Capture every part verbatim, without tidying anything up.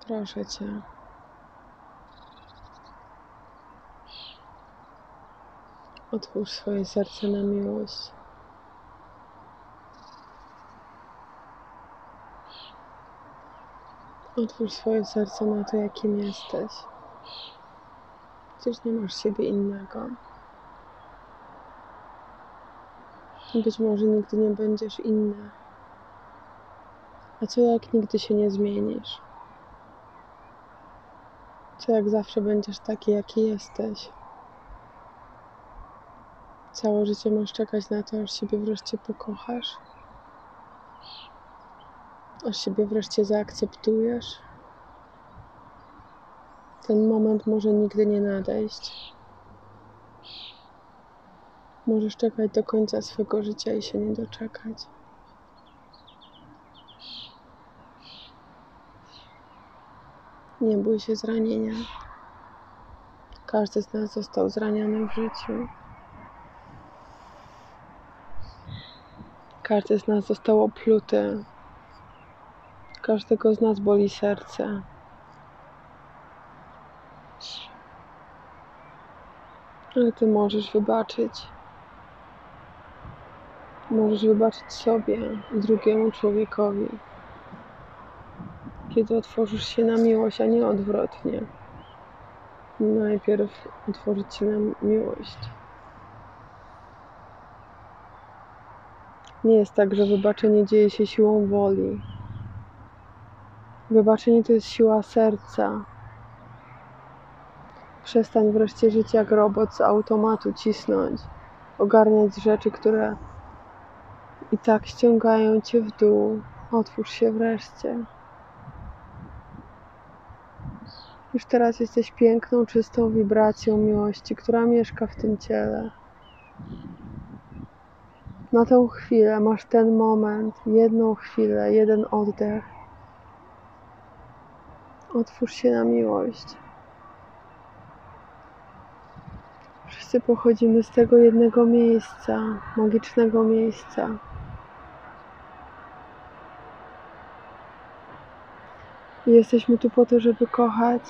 Proszę Cię. Otwórz swoje serce na miłość. Otwórz swoje serce na to, jakim jesteś. Przecież nie masz siebie innego. Być może nigdy nie będziesz inny. A co jak nigdy się nie zmienisz? Co jak zawsze będziesz taki, jaki jesteś? Całe życie masz czekać na to, aż siebie wreszcie pokochasz? Aż siebie wreszcie zaakceptujesz? Ten moment może nigdy nie nadejść. Możesz czekać do końca swego życia i się nie doczekać. Nie bój się zranienia. Każdy z nas został zraniony w życiu. Każdy z nas został opluty. Każdego z nas boli serce. Ale Ty możesz wybaczyć. Możesz wybaczyć sobie i drugiemu człowiekowi. Kiedy otworzysz się na miłość, a nie odwrotnie. Najpierw otworzyć się na miłość. Nie jest tak, że wybaczenie dzieje się siłą woli. Wybaczenie to jest siła serca. Przestań wreszcie żyć jak robot z automatu, cisnąć, ogarniać rzeczy, które i tak ściągają Cię w dół. Otwórz się wreszcie. Już teraz jesteś piękną, czystą wibracją miłości, która mieszka w tym ciele. Na tą chwilę masz ten moment, jedną chwilę, jeden oddech. Otwórz się na miłość. Wszyscy pochodzimy z tego jednego miejsca, magicznego miejsca. I jesteśmy tu po to, żeby kochać.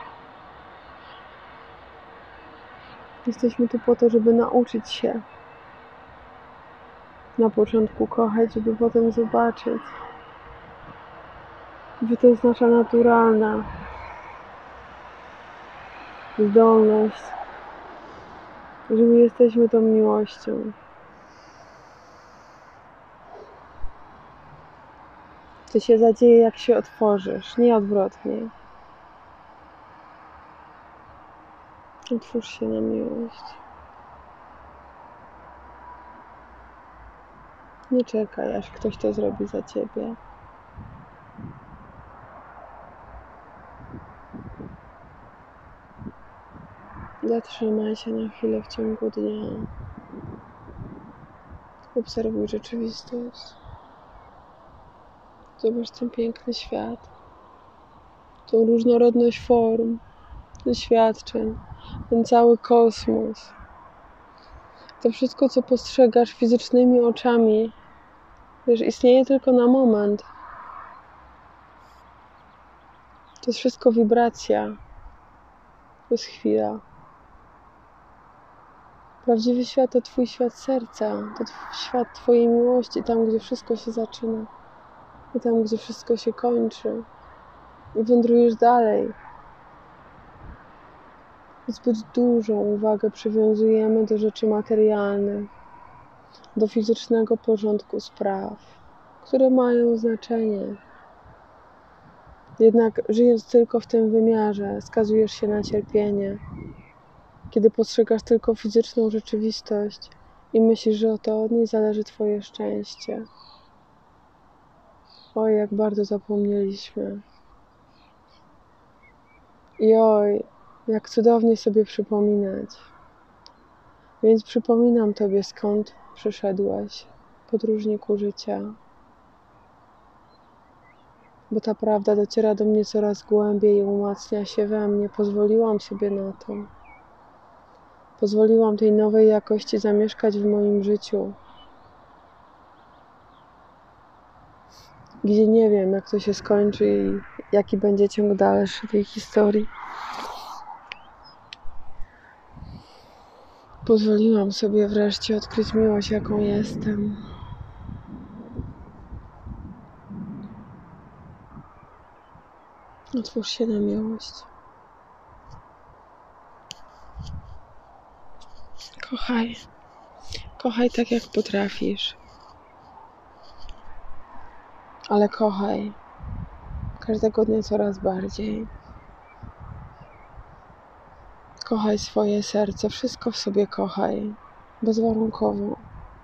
Jesteśmy tu po to, żeby nauczyć się na początku kochać, żeby potem zobaczyć, że to jest nasza naturalna zdolność, że my jesteśmy tą miłością. To się zadzieje, jak się otworzysz, nie odwrotnie. Otwórz się na miłość. Nie czekaj, aż ktoś to zrobi za Ciebie. Zatrzymaj się na chwilę w ciągu dnia. Obserwuj rzeczywistość. Zobacz ten piękny świat. Tą różnorodność form, doświadczeń, ten cały kosmos. To wszystko, co postrzegasz fizycznymi oczami, wiesz, istnieje tylko na moment. To jest wszystko wibracja. To jest chwila. Prawdziwy świat to Twój świat serca. To świat Twojej miłości, tam, gdzie wszystko się zaczyna. I tam, gdzie wszystko się kończy. I wędrujesz dalej. Zbyt dużą uwagę przywiązujemy do rzeczy materialnych, do fizycznego porządku spraw, które mają znaczenie. Jednak żyjąc tylko w tym wymiarze, skazujesz się na cierpienie. Kiedy postrzegasz tylko fizyczną rzeczywistość i myślisz, że to od niej zależy Twoje szczęście. Oj, jak bardzo zapomnieliśmy. I oj, jak cudownie sobie przypominać. Więc przypominam Tobie, skąd przyszedłeś, podróżniku życia. Bo ta prawda dociera do mnie coraz głębiej i umacnia się we mnie. Pozwoliłam sobie na to. Pozwoliłam tej nowej jakości zamieszkać w moim życiu. Gdzie nie wiem, jak to się skończy i jaki będzie ciąg dalszy tej historii. Pozwoliłam sobie wreszcie odkryć miłość, jaką jestem. Otwórz się na miłość. Kochaj. Kochaj tak, jak potrafisz. Ale kochaj. Każdego dnia coraz bardziej. Kochaj swoje serce. Wszystko w sobie kochaj. Bezwarunkowo.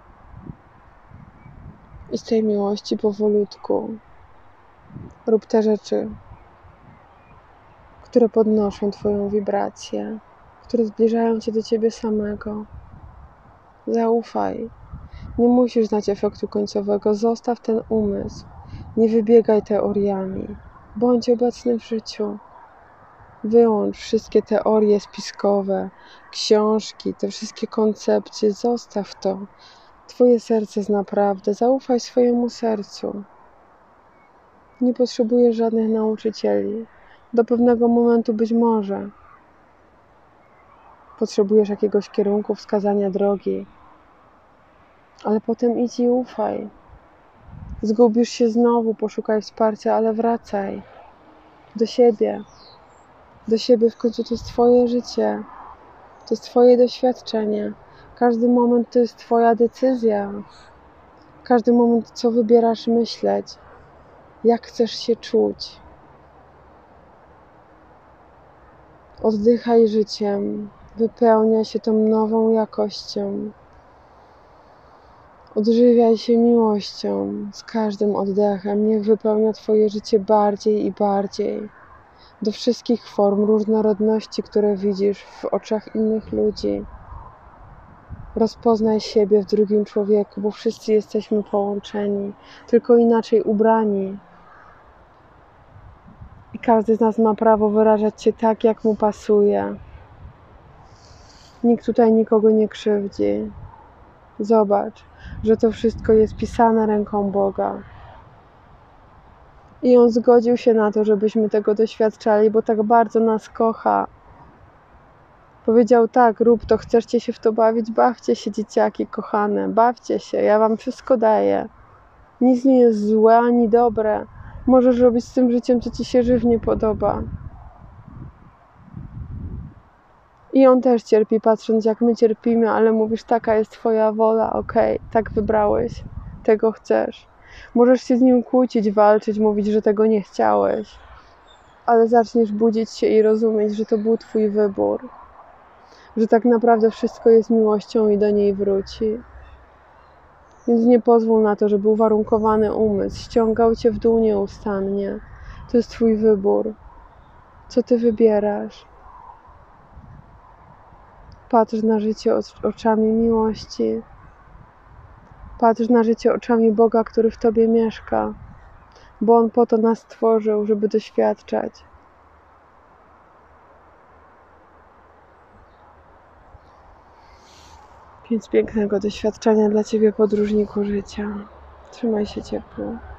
I z tej miłości powolutku rób te rzeczy, które podnoszą Twoją wibrację, które zbliżają Cię do Ciebie samego. Zaufaj. Nie musisz znać efektu końcowego. Zostaw ten umysł. Nie wybiegaj teoriami. Bądź obecny w życiu. Wyłącz wszystkie teorie spiskowe, książki, te wszystkie koncepcje. Zostaw to. Twoje serce jest naprawdę. Zaufaj swojemu sercu. Nie potrzebujesz żadnych nauczycieli. Do pewnego momentu być może potrzebujesz jakiegoś kierunku, wskazania drogi. Ale potem idź i ufaj. Zgubisz się znowu, poszukaj wsparcia, ale wracaj do siebie. Do siebie, w końcu to jest Twoje życie. To jest Twoje doświadczenie. Każdy moment to jest Twoja decyzja. Każdy moment, co wybierasz myśleć. Jak chcesz się czuć. Oddychaj życiem. Wypełniaj się tą nową jakością. Odżywiaj się miłością z każdym oddechem. Niech wypełnia Twoje życie bardziej i bardziej. Do wszystkich form różnorodności, które widzisz w oczach innych ludzi. Rozpoznaj siebie w drugim człowieku, bo wszyscy jesteśmy połączeni, tylko inaczej ubrani. I każdy z nas ma prawo wyrażać się tak, jak mu pasuje. Nikt tutaj nikogo nie krzywdzi. Zobacz, że to wszystko jest pisane ręką Boga. I On zgodził się na to, żebyśmy tego doświadczali, bo tak bardzo nas kocha. Powiedział tak, rób to, chcecie się w to bawić, bawcie się, dzieciaki kochane, bawcie się, ja wam wszystko daję. Nic nie jest złe ani dobre. Możesz robić z tym życiem, co ci się żywnie podoba. I On też cierpi, patrząc jak my cierpimy, ale mówisz, taka jest Twoja wola, okej, okay, tak wybrałeś, tego chcesz. Możesz się z Nim kłócić, walczyć, mówić, że tego nie chciałeś, ale zaczniesz budzić się i rozumieć, że to był Twój wybór, że tak naprawdę wszystko jest miłością i do niej wróci. Więc nie pozwól na to, żeby uwarunkowany umysł ściągał Cię w dół nieustannie. To jest Twój wybór. Co Ty wybierasz? Patrz na życie oczami miłości. Patrz na życie oczami Boga, który w Tobie mieszka. Bo On po to nas stworzył, żeby doświadczać. Więc pięknego doświadczenia dla Ciebie, podróżniku życia. Trzymaj się ciepło.